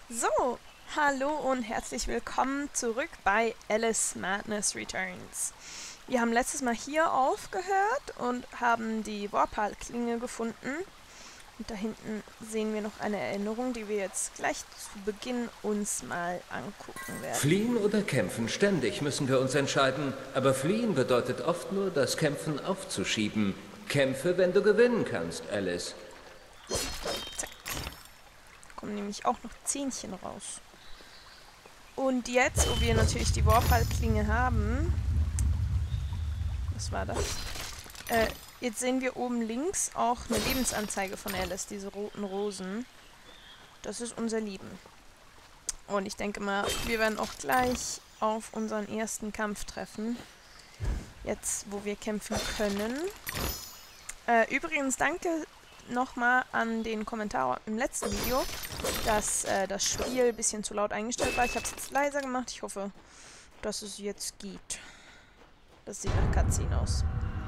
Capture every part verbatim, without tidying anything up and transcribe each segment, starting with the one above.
So, hallo und herzlich willkommen zurück bei Alice Madness Returns. Wir haben letztes Mal hier aufgehört und haben die Vorpal-Klinge gefunden. Und da hinten sehen wir noch eine Erinnerung, die wir jetzt gleich zu Beginn uns mal angucken werden. Fliehen oder kämpfen? Ständig müssen wir uns entscheiden. Aber fliehen bedeutet oft nur, das Kämpfen aufzuschieben. Kämpfe, wenn du gewinnen kannst, Alice. Zack. Kommen nämlich auch noch Zähnchen raus. Und jetzt, wo wir natürlich die Vorpal-Klinge haben... Was war das? Äh, jetzt sehen wir oben links auch eine Lebensanzeige von Alice, diese roten Rosen. Das ist unser Lieben. Und ich denke mal, wir werden auch gleich auf unseren ersten Kampf treffen. Jetzt, wo wir kämpfen können. Äh, übrigens, danke nochmal an den Kommentar im letzten Video, dass äh, das Spiel ein bisschen zu laut eingestellt war. Ich habe es jetzt leiser gemacht. Ich hoffe, dass es jetzt geht. Das sieht nach Cutscene aus.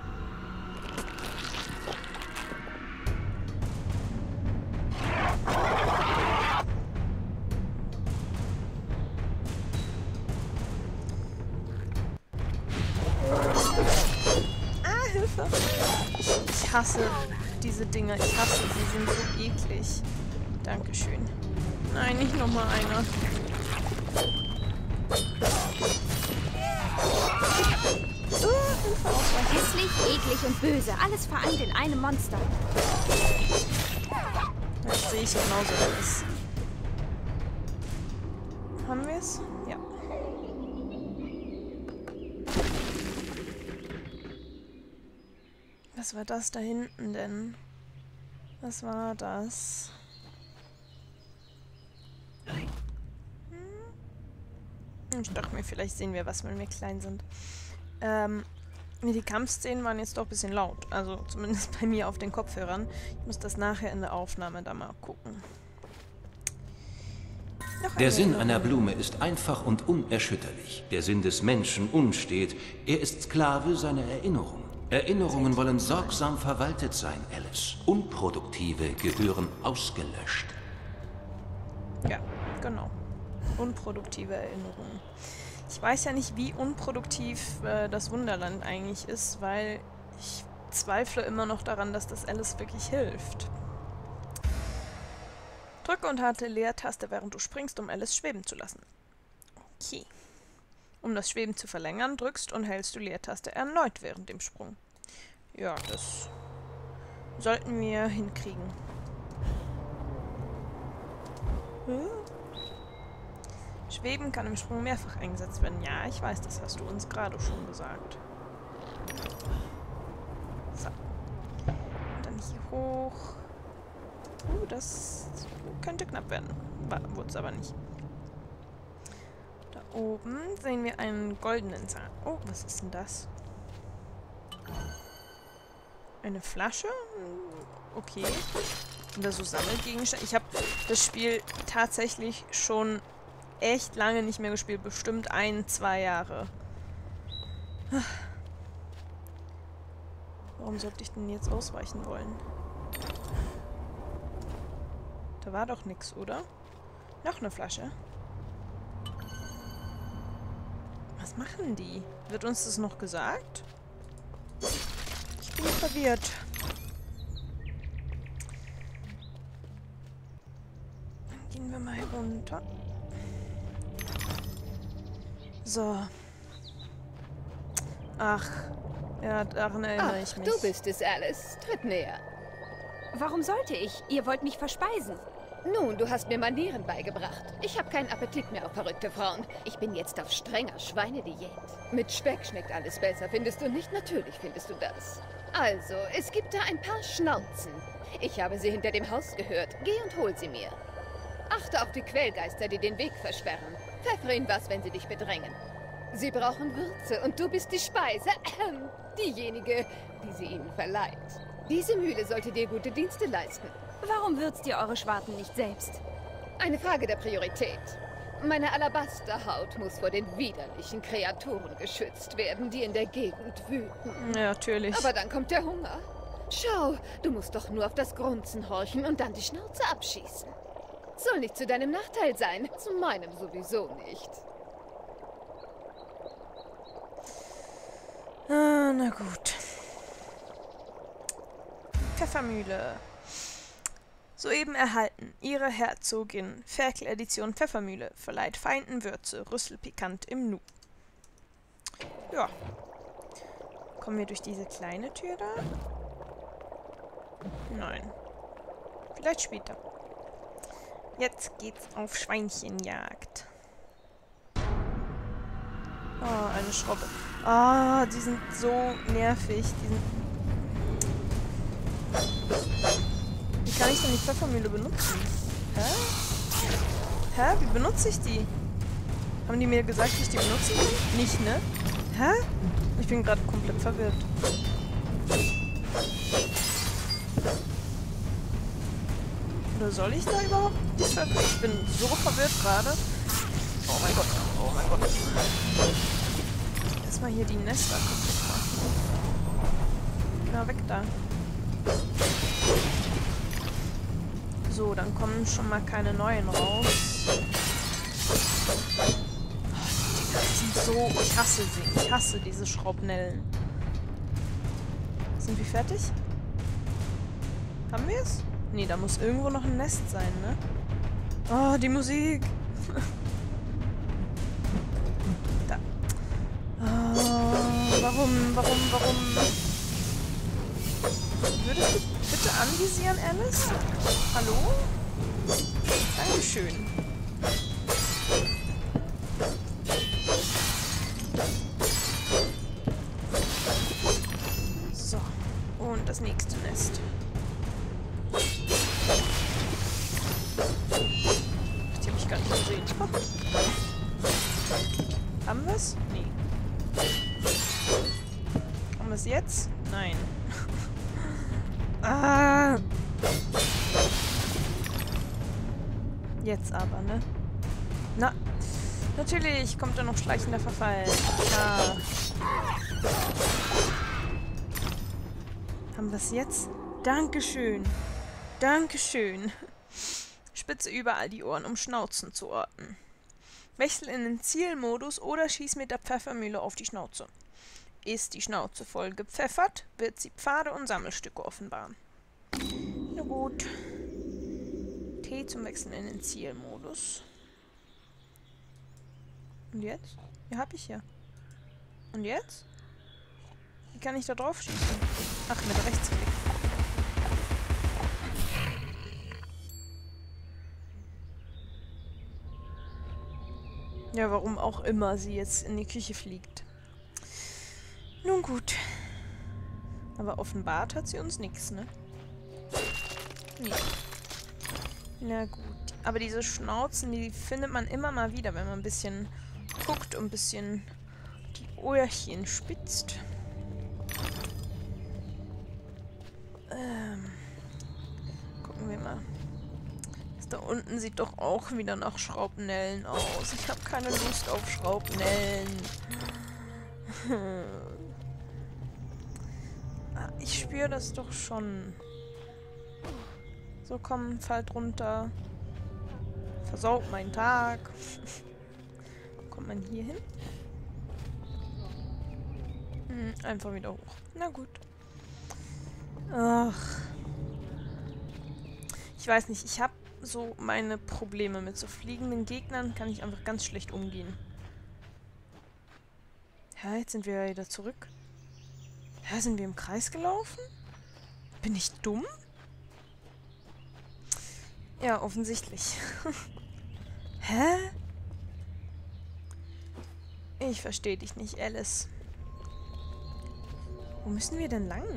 Ah, Hilfe! Ich, ich hasse diese Dinger. Ich hasse sie. Sie sind so eklig. Dankeschön. Nein, nicht nochmal einer. Uh, Hilfe, ausweichen. Hässlich, eklig und böse. Alles vereint in einem Monster. Das sehe ich genauso alles. Haben wir es? Ja. Was war das da hinten denn? Was war das? Hm? Ich dachte mir, vielleicht sehen wir was, wenn wir klein sind. Ähm, die Kampfszenen waren jetzt doch ein bisschen laut. Also zumindest bei mir auf den Kopfhörern. Ich muss das nachher in der Aufnahme da mal gucken. Der Sinn einer Blume ist einfach und unerschütterlich. Der Sinn des Menschen unstet. Er ist Sklave seiner Erinnerungen. Erinnerungen wollen sorgsam verwaltet sein, Alice. Unproduktive gehören ausgelöscht. Ja, genau. Unproduktive Erinnerungen. Ich weiß ja nicht, wie unproduktiv äh, das Wunderland eigentlich ist, weil ich zweifle immer noch daran, dass das Alice wirklich hilft. Drücke und halte Leertaste, während du springst, um Alice schweben zu lassen. Okay. Um das Schweben zu verlängern, drückst und hältst du Leertaste erneut während dem Sprung. Ja, das sollten wir hinkriegen. Hm? Schweben kann im Sprung mehrfach eingesetzt werden. Ja, ich weiß, das hast du uns gerade schon gesagt. So. Und dann hier hoch. Uh, das könnte knapp werden. Wurde es aber nicht. Da oben sehen wir einen goldenen Zahn. Oh, was ist denn das? Eine Flasche? Okay. Und da so Sammelgegenstände. Ich habe das Spiel tatsächlich schon echt lange nicht mehr gespielt. Bestimmt ein, zwei Jahre. Warum sollte ich denn jetzt ausweichen wollen? Da war doch nichts, oder? Noch eine Flasche. Was machen die? Wird uns das noch gesagt? Ich bin verwirrt. Dann gehen wir mal runter. So. Ach, ja, daran erinnere Ach, ich mich. du bist es, Alice. Tritt näher. Warum sollte ich? Ihr wollt mich verspeisen. Nun, du hast mir Manieren beigebracht. Ich habe keinen Appetit mehr auf verrückte Frauen. Ich bin jetzt auf strenger Schweinediät. Mit Speck schmeckt alles besser, findest du nicht? Natürlich findest du das. Also, es gibt da ein paar Schnauzen. Ich habe sie hinter dem Haus gehört. Geh und hol sie mir. Achte auf die Quellgeister, die den Weg versperren. Pfeffere ihnen was, wenn sie dich bedrängen. Sie brauchen Würze und du bist die Speise, äh, diejenige, die sie ihnen verleiht. Diese Mühle sollte dir gute Dienste leisten. Warum würzt ihr eure Schwarten nicht selbst? Eine Frage der Priorität. Meine Alabasterhaut muss vor den widerlichen Kreaturen geschützt werden, die in der Gegend wüten. Ja, natürlich. Aber dann kommt der Hunger. Schau, du musst doch nur auf das Grunzen horchen und dann die Schnauze abschießen. Soll nicht zu deinem Nachteil sein. Zu meinem sowieso nicht. Ah, na gut. Pfeffermühle. Soeben erhalten. Ihre Herzogin. Ferkel-Edition Pfeffermühle. Verleiht Feinden Würze. Rüsselpikant im Nu. Ja. Kommen wir durch diese kleine Tür da? Nein. Vielleicht später. Jetzt geht's auf Schweinchenjagd. Oh, eine Schraube. Ah, oh, die sind so nervig. Die sind... Wie kann ich denn die Pfeffermühle benutzen? Hä? Hä? Wie benutze ich die? Haben die mir gesagt, wie ich die benutzen kann? Nicht, ne? Hä? Ich bin gerade komplett verwirrt. Oder soll ich da überhaupt die Pfeffer? Ich bin so verwirrt gerade. Oh mein Gott. Oh mein Gott. Erstmal hier die Nester kaputt machen. Genau, weg da. So, dann kommen schon mal keine neuen raus. Oh, die Dinger sind so... Ich hasse sie. Ich hasse diese Schrapnellen. Sind wir fertig? Haben wir es? Nee, da muss irgendwo noch ein Nest sein, ne? Oh, die Musik. Da. Oh, warum, warum, warum? Würdest du bitte anvisieren, Alice? Hallo? Dankeschön. So. Und das nächste Nest. Die habe ich gar nicht gesehen. Haben wir es? Nee. Haben wir es jetzt? Nein. Ah! Jetzt aber, ne? Na, natürlich kommt da noch schleichender Verfall. Ja. Haben wir es jetzt? Dankeschön. Dankeschön. Spitze überall die Ohren, um Schnauzen zu orten. Wechsel in den Zielmodus oder schieß mit der Pfeffermühle auf die Schnauze. Ist die Schnauze voll gepfeffert, wird sie Pfade und Sammelstücke offenbaren. Na gut. T zum Wechseln in den Zielmodus. Und jetzt? Ja, hab ich ja. Und jetzt? Wie kann ich da drauf schießen? Ach, mit Rechtsklick. Ja, warum auch immer sie jetzt in die Küche fliegt. Nun gut. Aber offenbart hat sie uns nichts, ne? Nee. Na gut. Aber diese Schnauzen, die findet man immer mal wieder, wenn man ein bisschen guckt und ein bisschen die Ohrchen spitzt. Ähm. Gucken wir mal. Das da unten sieht doch auch wieder nach Schrapnellen aus. Ich habe keine Lust auf Schrapnellen. Ich spüre das doch schon. So, komm, fallt runter. Versaut meinen Tag. Kommt man hier hin? Hm, einfach wieder hoch. Na gut. Ach. Ich weiß nicht, ich habe so meine Probleme mit so fliegenden Gegnern. Kann ich einfach ganz schlecht umgehen. Ja, jetzt sind wir wieder zurück. Ja, sind wir im Kreis gelaufen? Bin ich dumm? Ja, offensichtlich. Hä? Ich verstehe dich nicht, Alice. Wo müssen wir denn lang?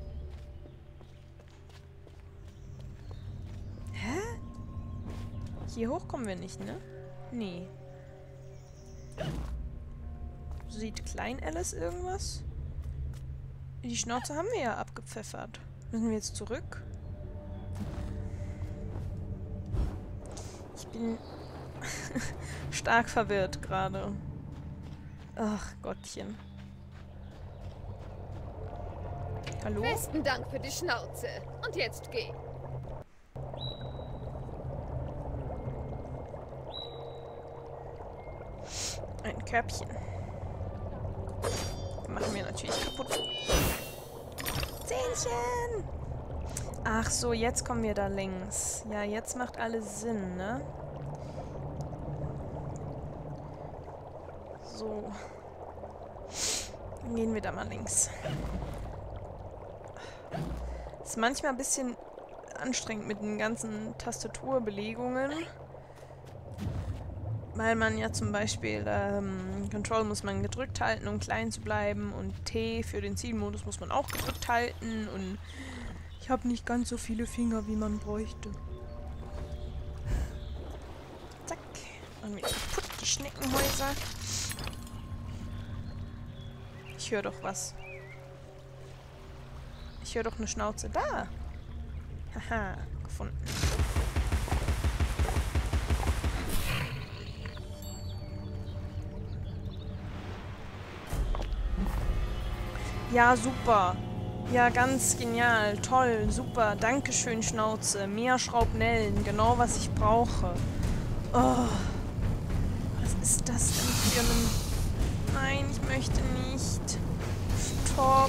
Hä? Hier hoch kommen wir nicht, ne? Nee. Sieht Klein Alice irgendwas? Die Schnauze haben wir ja abgepfeffert. Müssen wir jetzt zurück? Ich bin stark verwirrt gerade. Ach, Gottchen. Hallo? Besten Dank für die Schnauze. Und jetzt geh. Ein Körbchen. Machen wir natürlich kaputt. Zähnchen! Ach so, jetzt kommen wir da längs. Ja, jetzt macht alles Sinn, ne? So. Dann gehen wir da mal links. Ist manchmal ein bisschen anstrengend mit den ganzen Tastaturbelegungen. Weil man ja zum Beispiel ähm, Control muss man gedrückt halten, um klein zu bleiben. Und T für den Zielmodus muss man auch gedrückt halten. Und ich habe nicht ganz so viele Finger, wie man bräuchte. Zack. Und wieder kaputt, die Schneckenhäuser. Ich höre doch was. Ich höre doch eine Schnauze. Da! Haha, gefunden. Ja, super. Ja, ganz genial. Toll, super. Dankeschön, Schnauze. Mehr Schrapnellen. Genau, was ich brauche. Oh. Was ist das denn für ein... Nein, ich möchte nicht. Stopp.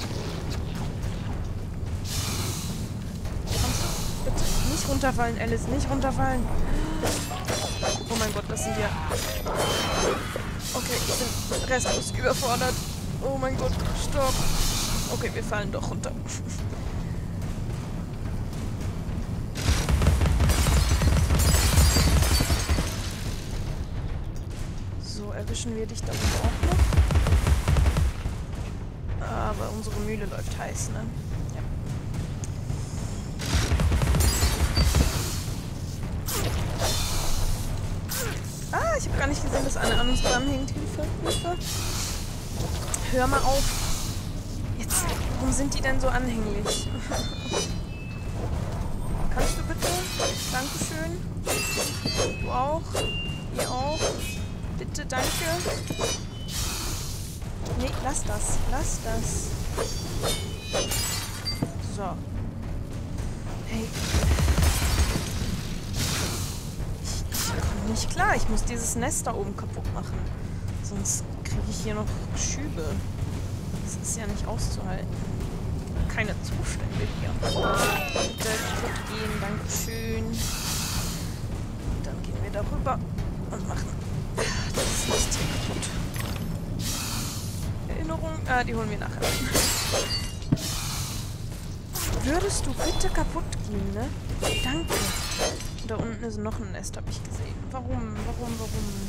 Kannst du bitte nicht runterfallen, Alice. Nicht runterfallen. Oh mein Gott, das sind ja... Okay, ich bin restlos überfordert. Oh mein Gott, stopp. Okay, wir fallen doch runter. So, erwischen wir dich da oben auch noch. Aber unsere Mühle läuft heiß, ne? Ja. Ah, ich habe gar nicht gesehen, dass eine an uns dran hängt. Hilfe, Hilfe. Hör mal auf. Jetzt, warum sind die denn so anhänglich? Kannst du bitte? Dankeschön. Du auch. Ihr auch. Bitte, danke. Nee, lass das. Lass das. So. Hey. Ich, ich komme nicht klar. Ich muss dieses Nest da oben kaputt machen. Sonst kriege ich hier noch Schübe. Das ist ja nicht auszuhalten. Keine Zustände hier. Bitte kaputt gehen, dankeschön. Und dann gehen wir darüber und machen das Nest hier kaputt. Erinnerung, ah, die holen wir nachher. Würdest du bitte kaputt gehen, ne? Danke. Da unten ist noch ein Nest, habe ich gesehen. Warum, warum, warum?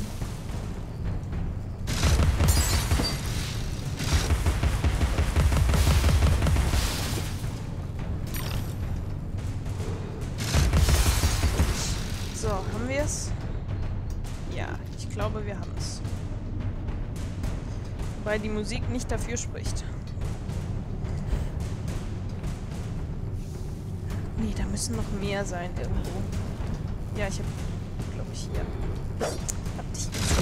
So, haben wir es? Ja, ich glaube, wir haben es. Wobei die Musik nicht dafür spricht. Nee, da müssen noch mehr sein irgendwo. Ja, ich habe, glaube ich, hier. Hab dich gesehen.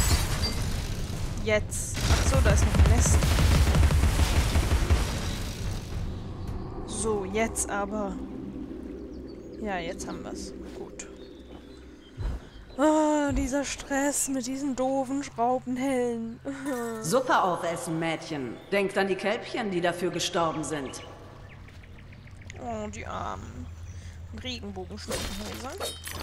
Jetzt. Ach so, da ist noch ein Nest. So, jetzt aber. Ja, jetzt haben wir es. Gut. Ah, dieser Stress mit diesen doofen Schraubenhellen. Suppe aufessen, Mädchen. Denkt an die Kälbchen, die dafür gestorben sind. Oh, die armen Regenbogenschneckenhäuser.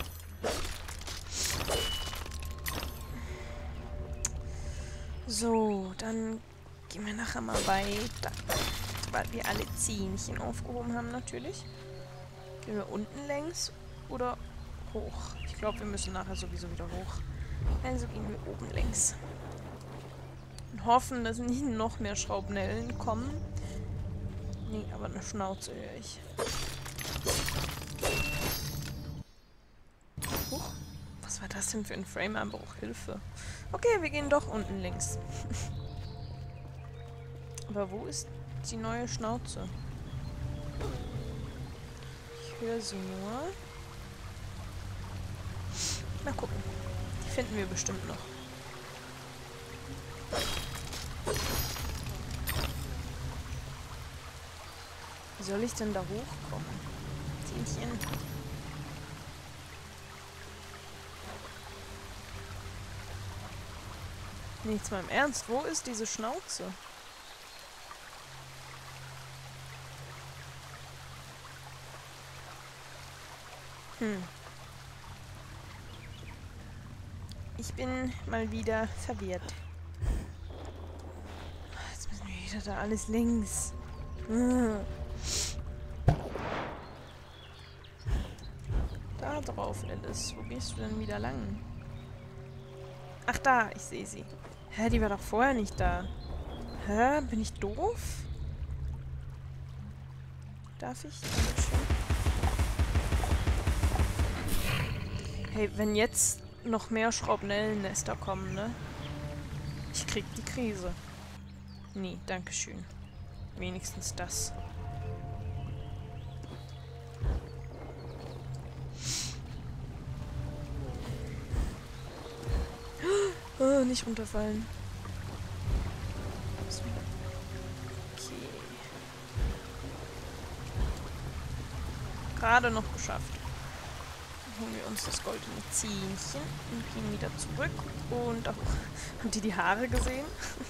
So, dann gehen wir nachher mal weiter. Sobald wir alle Zähnchen aufgehoben haben, natürlich. Gehen wir unten längs oder hoch? Ich glaube, wir müssen nachher sowieso wieder hoch. Also gehen wir oben längs. Und hoffen, dass nicht noch mehr Schrapnellen kommen. Nee, aber eine Schnauze höre ich. Huch, was war das denn für ein Frame-Einbruch? Hilfe. Okay, wir gehen doch unten links. Aber wo ist die neue Schnauze? Ich höre sie nur. Mal gucken. Die finden wir bestimmt noch. Wie soll ich denn da hochkommen? Zähnchen. Nichts mal im Ernst. Wo ist diese Schnauze? Hm. Ich bin mal wieder verwirrt. Jetzt müssen wir wieder da alles links. Hm. Da drauf, Alice. Wo gehst du denn wieder lang? Ach da, ich sehe sie. Hä, die war doch vorher nicht da. Hä, bin ich doof? Darf ich? Dankeschön. Hey, wenn jetzt noch mehr Schrapnellennester kommen, ne? Ich krieg die Krise. Nee, dankeschön. Wenigstens das. Oh, nicht runterfallen. Okay. Gerade noch geschafft. Dann holen wir uns das goldene Zähnchen und gehen wieder zurück. Und auch... Habt ihr die Haare gesehen?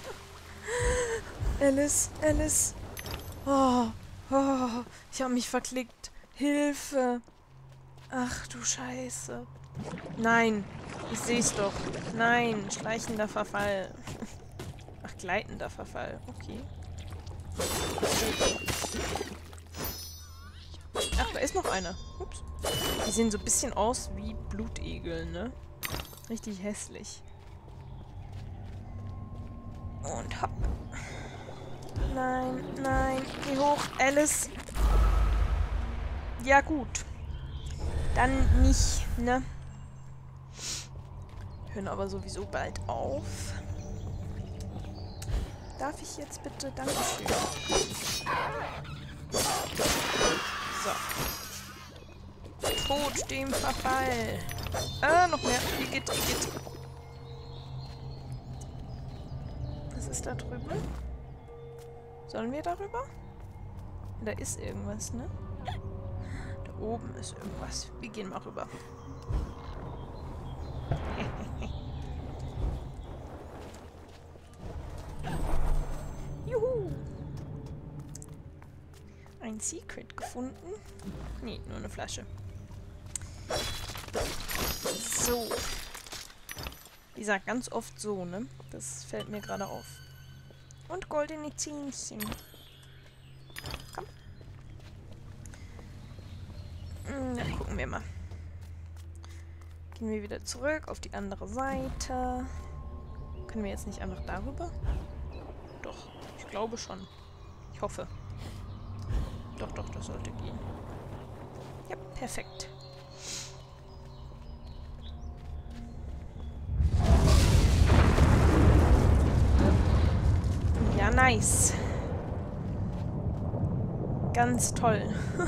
Alice, Alice. Oh, oh, ich habe mich verklickt. Hilfe. Ach du Scheiße. Nein, ich sehe es doch. Nein, schleichender Verfall. Ach, gleitender Verfall. Okay. Ach, da ist noch einer. Ups. Die sehen so ein bisschen aus wie Blutegel, ne? Richtig hässlich. Und hopp. Nein, nein. Geh hoch, Alice. Ja, gut. Dann nicht, ne? Hören aber sowieso bald auf. Darf ich jetzt bitte? Dankeschön. So. Tod dem Verfall. Äh, noch mehr. Igitt, Igitt. Was ist da drüben? Sollen wir darüber? Da ist irgendwas, ne? Da oben ist irgendwas. Wir gehen mal rüber. Juhu! Ein Secret gefunden. Nee, nur eine Flasche. So. Die sagt ganz oft so, ne? Das fällt mir gerade auf. Und goldene Zähnchen. Komm. Na, gucken wir mal. Gehen wir wieder zurück auf die andere Seite. Können wir jetzt nicht einfach darüber? Doch, ich glaube schon. Ich hoffe. Doch, doch, das sollte gehen. Ja, perfekt. Ja, nice. Ganz toll.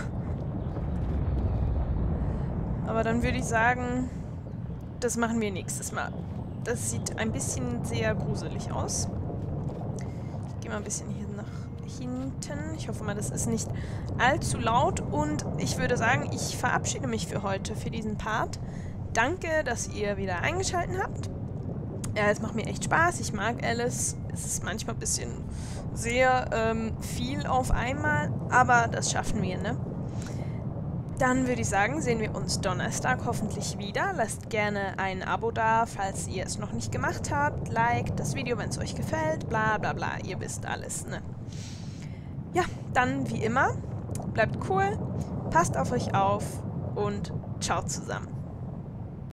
Aber dann würde ich sagen, das machen wir nächstes Mal. Das sieht ein bisschen sehr gruselig aus. Ich gehe mal ein bisschen hier nach hinten. Ich hoffe mal, das ist nicht allzu laut. Und ich würde sagen, ich verabschiede mich für heute, für diesen Part. Danke, dass ihr wieder eingeschaltet habt. Ja, es macht mir echt Spaß. Ich mag Alice. Es ist manchmal ein bisschen sehr ähm, viel auf einmal, aber das schaffen wir, ne? Dann würde ich sagen, sehen wir uns Donnerstag hoffentlich wieder. Lasst gerne ein Abo da, falls ihr es noch nicht gemacht habt. Liked das Video, wenn es euch gefällt. Bla bla bla, ihr wisst alles, ne? Ja, dann wie immer, bleibt cool, passt auf euch auf und ciao zusammen.